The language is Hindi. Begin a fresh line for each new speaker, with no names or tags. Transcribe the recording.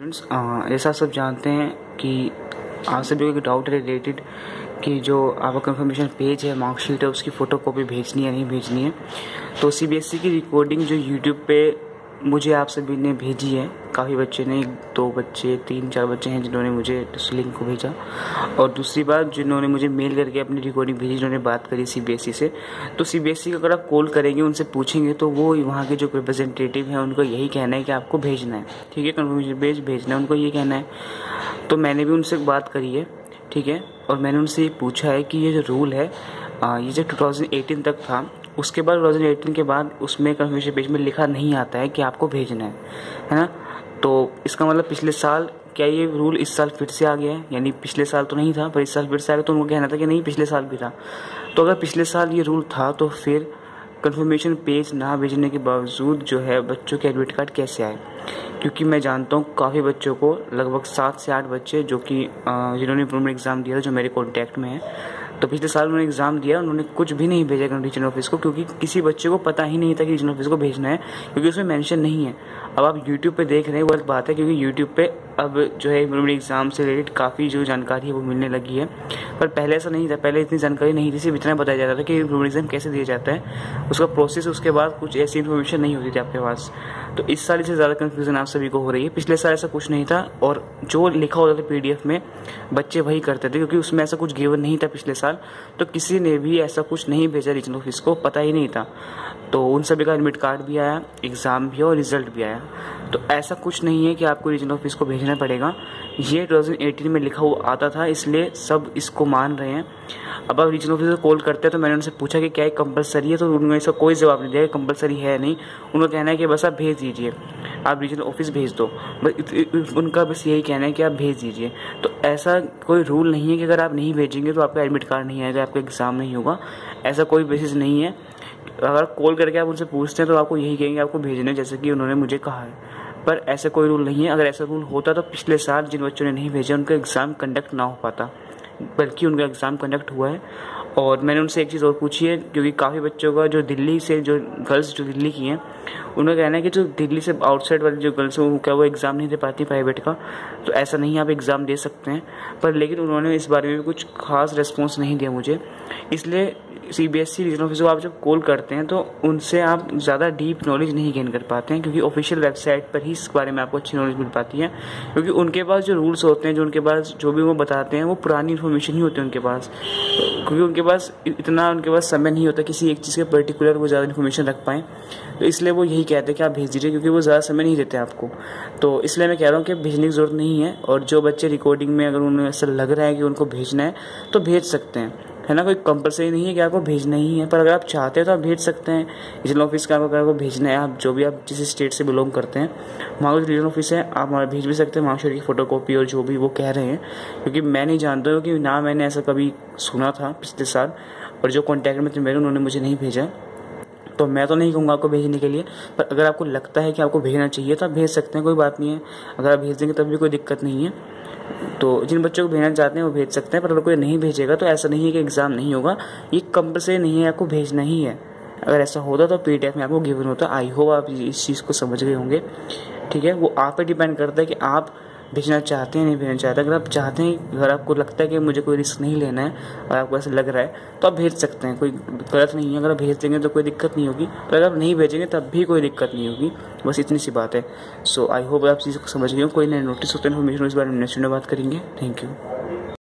फ्रेंड्स, जैसा आप सब जानते हैं कि आप सभी को एक डाउट है रिलेटेड कि जो आपका कंफर्मेशन पेज है, मार्कशीट है, उसकी फ़ोटोकॉपी भेजनी है नहीं भेजनी है। तो सीबीएसई की रिकॉर्डिंग जो यूट्यूब पे मुझे आप सभी ने भेजी है, काफ़ी बच्चे ने, 2 बच्चे 3-4 बच्चे हैं जिन्होंने मुझे उस लिंक को भेजा, और दूसरी बात जिन्होंने मुझे मेल करके अपनी रिकॉर्डिंग भेजी, जिन्होंने बात करी सीबीएसई से। तो सीबीएसई का अगर आप कॉल करेंगे, उनसे पूछेंगे, तो वो वहाँ के जो रिप्रेजेंटेटिव हैं उनको यही कहना है कि आपको भेजना है, ठीक है, कंफर्मेशन पेज भेजना है, उनको ये कहना है। तो मैंने भी उनसे बात करी है, ठीक है, और मैंने उनसे ये पूछा है कि ये जो रूल है, ये जो 2018 तक था, उसके बाद 2018 के बाद उसमें कंफर्मेशन पेज में लिखा नहीं आता है कि आपको भेजना है ना। तो इसका मतलब पिछले साल क्या ये रूल इस साल फिर से आ गया है? यानी पिछले साल तो नहीं था पर इस साल फिर से आ गया। तो उनको कहना था कि नहीं, पिछले साल भी था। तो अगर पिछले साल ये रूल था तो फिर कंफर्मेशन पेज ना भेजने के बावजूद जो है बच्चों के एडमिट कार्ड कैसे आए? क्योंकि मैं जानता हूँ काफ़ी बच्चों को, लगभग 7 से 8 बच्चे जो कि जिन्होंने इम्प्रूवमेंट एग्ज़ाम दिया था, जो मेरे कॉन्टैक्ट में है, तो पिछले साल उन्होंने एग्ज़ाम दिया, उन्होंने कुछ भी नहीं भेजा रीजनल ऑफिस को, क्योंकि किसी बच्चे को पता ही नहीं था कि रीजनल ऑफिस को भेजना है, क्योंकि उसमें मेंशन नहीं है। अब आप यूट्यूब पे देख रहे हैं, वो अलग बात है, क्योंकि यूट्यूब पे अब जो है इम्प्रूवमेंट एग्ज़ाम से रिलेटेड काफ़ी जो जानकारी है वो मिलने लगी है, पर पहले ऐसा नहीं था। पहले इतनी जानकारी नहीं थी, सिर्फ इतना बताया जाता था कि इम्प्रूवमेंट एग्ज़ाम कैसे दिया जाता है, उसका प्रोसेस, उसके बाद कुछ ऐसी इन्फॉर्मेशन नहीं होती थी आपके पास। तो इस साल इससे ज़्यादा कन्फ्यूज़न आप सभी को हो रही है। पिछले साल ऐसा कुछ नहीं था, और जो लिखा होता था PDF में बच्चे वही करते थे, क्योंकि उसमें ऐसा कुछ गिवन नहीं था पिछले साल। तो किसी ने भी ऐसा कुछ नहीं भेजा रीजनल ऑफिस को, पता ही नहीं था। तो उन सभी का एडमिट कार्ड भी आया, एग्ज़ाम भी और रिजल्ट भी आया। तो ऐसा कुछ नहीं है कि आपको रीजनल ऑफिस को भेजना पड़ेगा, ये 2018 में लिखा हुआ आता था, इसलिए सब इसको मान रहे हैं। अब आप रीजनल ऑफिस को कॉल करते हैं तो मैंने उनसे पूछा कि क्या ये कंपलसरी है, तो उन्होंने इसका कोई जवाब नहीं दिया, कंपलसरी है नहीं। उन्होंने कहना है कि बस आप भेज दीजिए, आप रीजनल ऑफिस भेज दो, बस उनका बस यही कहना है कि आप भेज दीजिए। तो ऐसा कोई रूल नहीं है कि अगर आप नहीं भेजेंगे तो आपका एडमिट कार्ड नहीं आएगा, आपका एग्ज़ाम नहीं होगा, ऐसा कोई बेसिस नहीं है। अगर कॉल करके आप उनसे पूछते हैं तो आपको यही कहेंगे आपको भेजना है, जैसे कि उन्होंने मुझे कहा है, पर ऐसा कोई रूल नहीं है। अगर ऐसा रूल होता तो पिछले साल जिन बच्चों ने नहीं भेजा उनका एग्ज़ाम कंडक्ट ना हो पाता, बल्कि उनका एग्ज़ाम कंडक्ट हुआ है। और मैंने उनसे एक चीज़ और पूछी है, क्योंकि काफ़ी बच्चों का जो दिल्ली से, जो गर्ल्स जो दिल्ली की हैं, उन्होंने कहना है कि जो दिल्ली से आउटसाइड वाली जो गर्ल्स हैं क्या वो एग्ज़ाम नहीं दे पाती प्राइवेट का। तो ऐसा नहीं है, आप एग्ज़ाम दे सकते हैं, पर लेकिन उन्होंने इस बारे में भी कुछ खास रिस्पॉन्स नहीं दिया मुझे। इसलिए सीबीएसई रीजनल ऑफिस को आप जब कॉल करते हैं तो उनसे आप ज़्यादा डीप नॉलेज नहीं गेन कर पाते हैं, क्योंकि ऑफिशियल वेबसाइट पर ही इस बारे में आपको अच्छी नॉलेज मिल पाती है। क्योंकि उनके पास जो रूल्स होते हैं, जो उनके पास जो भी वो बताते हैं, वो पुरानी इन्फॉर्मेशन ही होती है उनके पास, क्योंकि उनके पास इतना उनके पास समय नहीं होता किसी एक चीज़ के पर्टिकुलर वो ज़्यादा इन्फॉर्मेशन रख पाएँ। तो इसलिए वो यही कहते हैं कि आप भेज दीजिए, क्योंकि वो ज़्यादा समय नहीं देते आपको। तो इसलिए मैं कह रहा हूँ कि भेजने की ज़रूरत नहीं है। और जो बच्चे रिकॉर्डिंग में अगर उन्हें ऐसा लग रहा है कि उनको भेजना है तो भेज सकते हैं, है ना। कोई कंपलसरी नहीं है कि आपको भेजना ही है, पर अगर आप चाहते हैं तो आप भेज सकते हैं। रीजनल ऑफिस का अगर आपको भेजना है, आप जो भी आप जिस स्टेट से बिलोंग करते हैं वहाँ जो रीजनल ऑफिस है, आप वहाँ भेज भी सकते हैं मार्कशीट की फ़ोटोकॉपी और जो भी वो कह रहे हैं। क्योंकि मैं नहीं जानता हूँ कि ना मैंने ऐसा कभी सुना था पिछले साल, और जो कॉन्टैक्ट में थे मेरे, उन्होंने मुझे नहीं भेजा। तो मैं तो नहीं कहूँगा आपको भेजने के लिए, पर अगर आपको लगता है कि आपको भेजना चाहिए तो आप भेज सकते हैं, कोई बात नहीं है। अगर आप भेज देंगे तब भी कोई दिक्कत नहीं है। तो जिन बच्चों को भेजना चाहते हैं वो भेज सकते हैं, पर अगर कोई नहीं भेजेगा तो ऐसा नहीं है कि एग्ज़ाम नहीं होगा, ये कंपलसरी नहीं है, आपको भेजना ही है। अगर ऐसा होता तो PDF में आपको गिवन होता। आई होप आप इस चीज़ को समझ गए होंगे, ठीक है। वो आप पे डिपेंड करता है कि आप भेजना चाहते हैं नहीं भेजना चाहते। अगर आप चाहते हैं, अगर आपको लगता है कि मुझे कोई रिस्क नहीं लेना है और आपको ऐसा लग रहा है, तो आप भेज सकते हैं, कोई गलत नहीं है। अगर आप भेज देंगे तो कोई दिक्कत नहीं होगी, पर अगर आप नहीं भेजेंगे तब भी कोई दिक्कत नहीं होगी, बस इतनी सी बात है। सो आई होप आप चीज़ को समझ गए हो। कोई नए नोटिस होते हैं इन्फॉर्मेशन इस बारे में नेक्स्ट में बात करेंगे। Thank you.